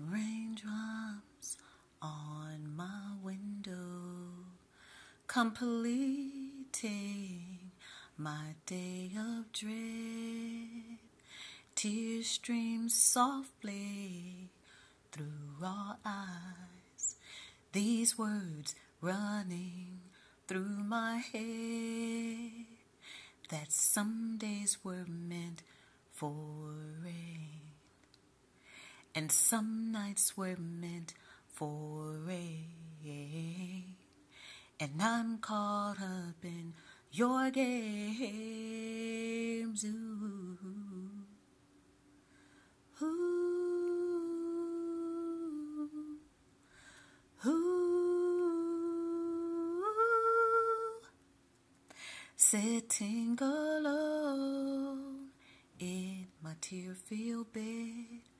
Raindrops on my window, completing my day of dread. Tears stream softly through our eyes, these words running through my head, that some days were meant for rain, and some nights were meant for rain, and I'm caught up in your games. Ooh, ooh, ooh. Sitting alone in my tear-filled bed,